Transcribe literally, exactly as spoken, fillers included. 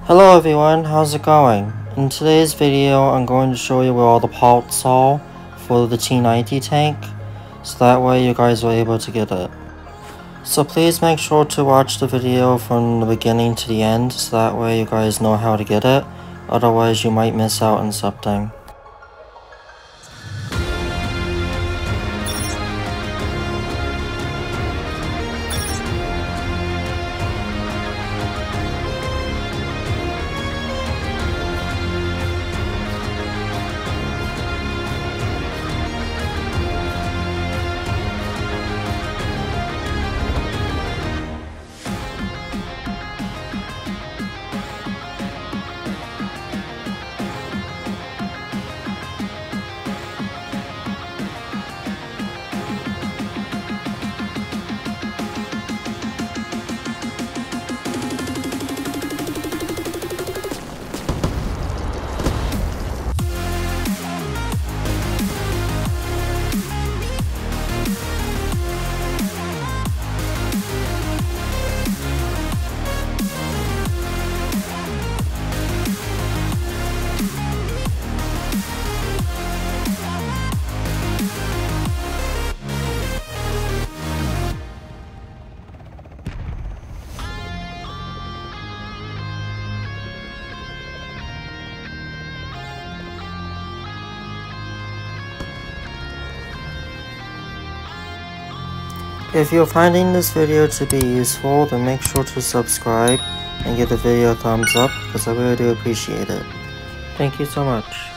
Hello everyone, how's it going? In today's video, I'm going to show you where all the parts are for the T ninety tank, so that way you guys are able to get it. So please make sure to watch the video from the beginning to the end, so that way you guys know how to get it, otherwise you might miss out on something. If you're finding this video to be useful, then make sure to subscribe and give the video a thumbs up, because I really do appreciate it. Thank you so much.